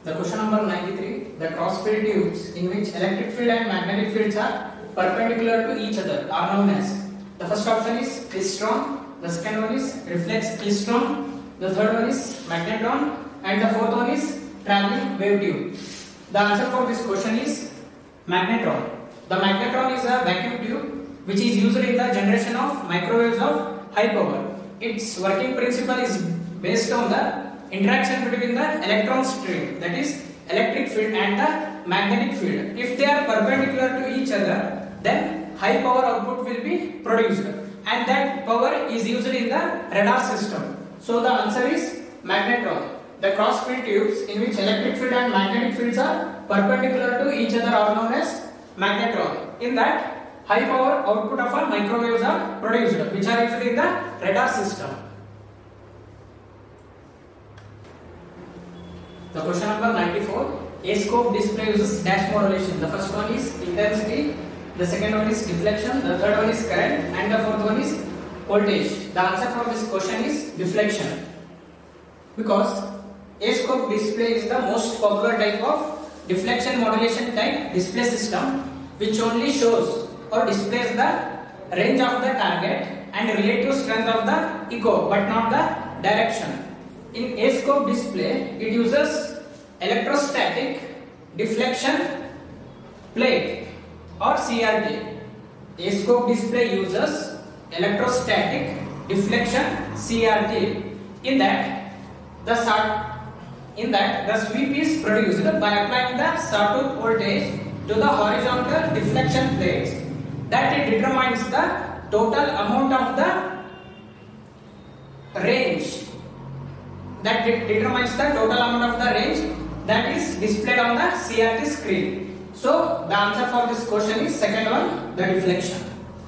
The question number 93. The cross-field tubes in which electric field and magnetic fields are perpendicular to each other are known as. The first option is klystron, the second one is reflex klystron, the third one is magnetron, and the fourth one is traveling wave tube. The answer for this question is magnetron. The magnetron is a vacuum tube which is used in the generation of microwaves of high power. Its working principle is based on the interaction between the electron stream, that is electric field, and the magnetic field. If they are perpendicular to each other, then high power output will be produced, and that power is used in the radar system. So the answer is magnetron. The cross field tubes in which electric field and magnetic fields are perpendicular to each other are known as magnetron. In that, high power output of a microwaves are produced, which are used in the radar system. The question number 94. A scope display uses dash modulation. The first one is intensity, the second one is deflection, the third one is current, and the fourth one is voltage. The answer for this question is deflection. Because a scope display is the most popular type of deflection modulation type display system, which only shows or displays the range of the target and relative strength of the echo, but not the direction. In a scope display, it uses electrostatic deflection plate or CRT. A scope display uses electrostatic deflection CRT. In that, the sweep is produced by applying the sawtooth voltage to the horizontal deflection plates. That it determines the total amount of the range. That determines the total amount of the range that is displayed on the CRT screen. So the answer for this question is second one, the deflection.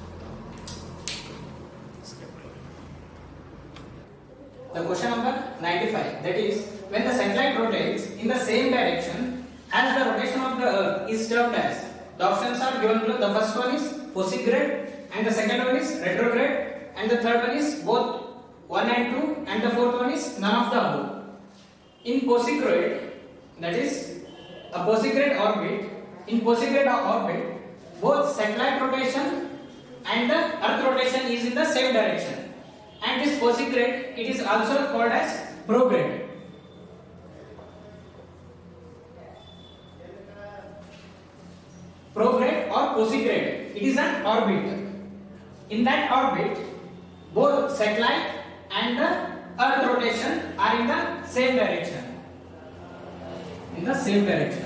The question number 95, that is, when the satellite rotates in the same direction as the rotation of the Earth is termed as. The options are given below. The first one is posigrade, and the second one is retrograde, and the third one is both 1 and 2, and the fourth one is none of the above. In posigrade, that is a posigrade orbit, in posigrade orbit, both satellite rotation and the Earth rotation is in the same direction. And this posigrade, it is also called as prograde. Prograde or posigrade, it is an orbit. In that orbit, both satellite and the Earth rotation are in the same direction. In the same direction.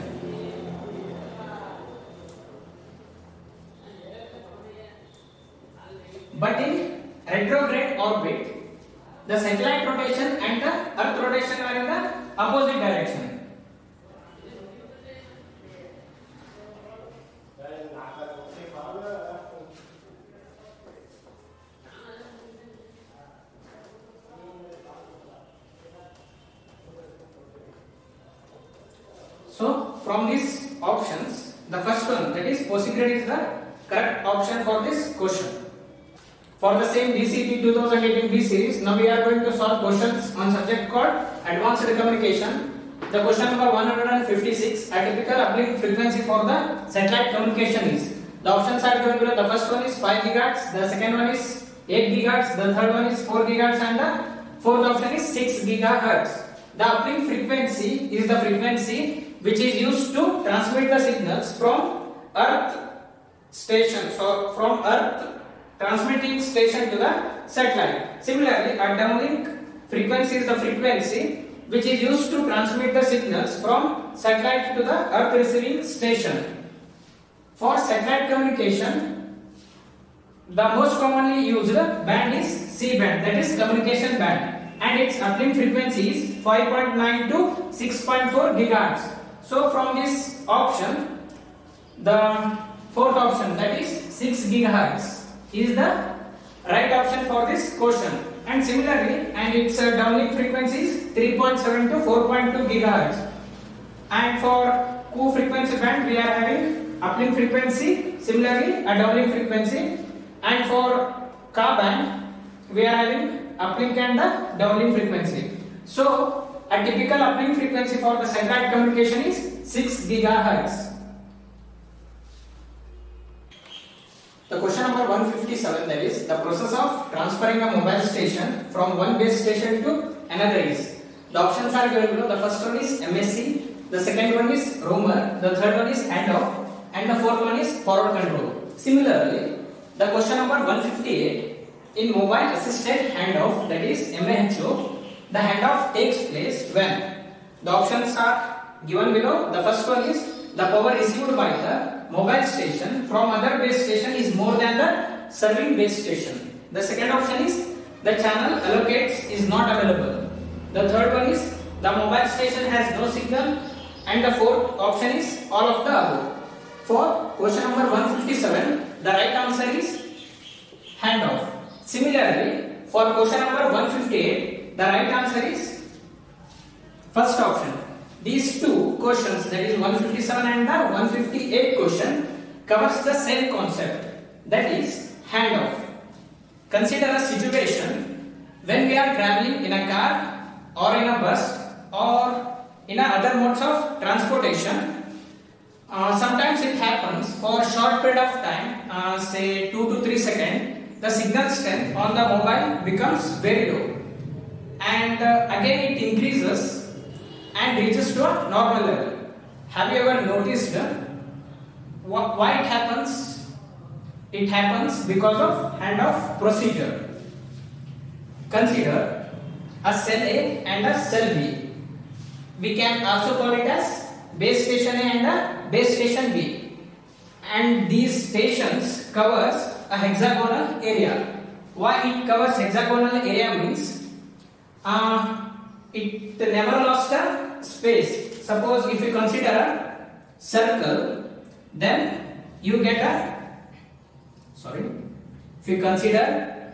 But in retrograde orbit, the satellite rotation and the Earth rotation are in the opposite direction. So from these options, the first one, that is posigrade, is the correct option for this question. For the same DCT 2018 B series, now we are going to solve questions on subject called Advanced Communication. The question number 156, a typical uplink frequency for the satellite communication is. The options are given below. The first one is 5 GHz, the second one is 8 GHz, the third one is 4 GHz, and the fourth option is 6 GHz. The uplink frequency is the frequency which is used to transmit the signals from Earth station, so from Earth transmitting station to the satellite. Similarly, a downlink frequency is the frequency which is used to transmit the signals from satellite to the Earth receiving station. For satellite communication, the most commonly used band is C band, that is communication band, and its uplink frequency is 5.9 to 6.4 GHz. So from this option, the fourth option, that is 6 GHz, is the right option for this question. And similarly, and its downlink frequency is 3.7 to 4.2 GHz. And for Ku frequency band, we are having uplink frequency, similarly a downlink frequency. And for Ka band, we are having uplink and the downlink frequency. So A typical uplink frequency for the satellite communication is 6 GHz. The question number 157, that is the process of transferring a mobile station from one base station to another is. The options are given below. The first one is MSC, the second one is roamer, the third one is handoff, and the fourth one is forward control. Similarly, the question number 158, in mobile assisted handoff, that is MAHO, the handoff takes place when. The options are given below. The first one is the power received by the mobile station from other base station is more than the serving base station. The second option is the channel allocates is not available. The third one is the mobile station has no signal, and the fourth option is all of the above. For question number 157, the right answer is handoff. Similarly, for question number 158, the right answer is first option. These two questions, that is 157 and the 158 question, covers the same concept, that is handoff. Consider a situation when we are traveling in a car or in a bus or in other modes of transportation. Sometimes it happens for a short period of time, say 2 to 3 seconds, the signal strength on the mobile becomes very low, and again it increases and reaches to a normal level. Have you ever noticed why it happens? It happens because of handoff procedure. Consider a cell A and a cell B. We can also call it as base station A and a base station B. And these stations covers a hexagonal area. Why it covers hexagonal area means it never lost a space. Suppose if you consider a circle, then you get a if you consider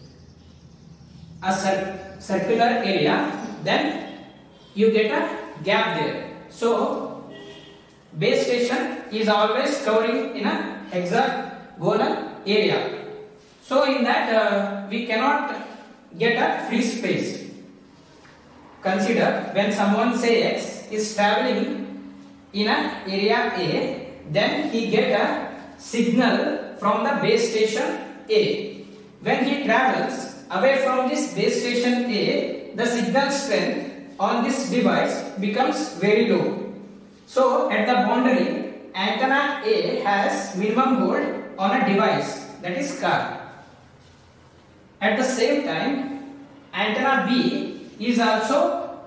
a circular area, then you get a gap there. So base station is always covering in a hexagonal area. So in that we cannot get a free space. Consider when someone say X is traveling in an area A, then he get a signal from the base station A. When he travels away from this base station A, the signal strength on this device becomes very low. So at the boundary, antenna A has minimum hold on a device, that is car. At the same time, antenna B is also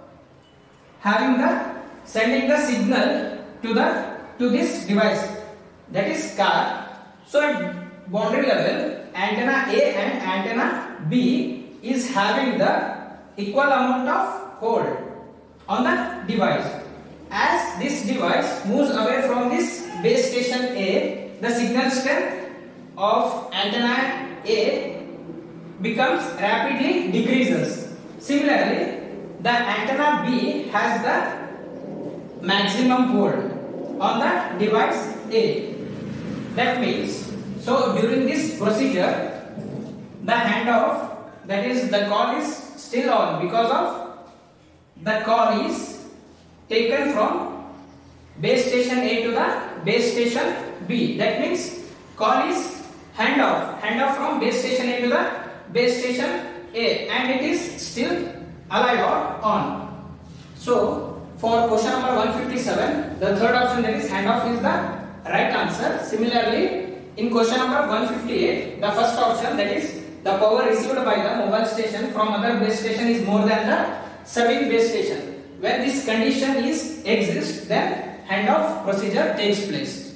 sending the signal to this device, that is car. So at boundary level, antenna A and antenna B is having the equal amount of hold on the device. As this device moves away from this base station A, the signal strength of antenna A becomes rapidly decreases. Similarly, the antenna B has the maximum hold on the device A. That means, so during this procedure, the handoff, that is the call is still on because of the call is taken from base station A to the base station B. That means call is handoff from base station A to the base station A, and it is still alive or on. So for question number 157, the third option, that is handoff, is the right answer. Similarly, in question number 158, the first option, that is the power received by the mobile station from other base station is more than the serving base station. When this condition exists, then handoff procedure takes place.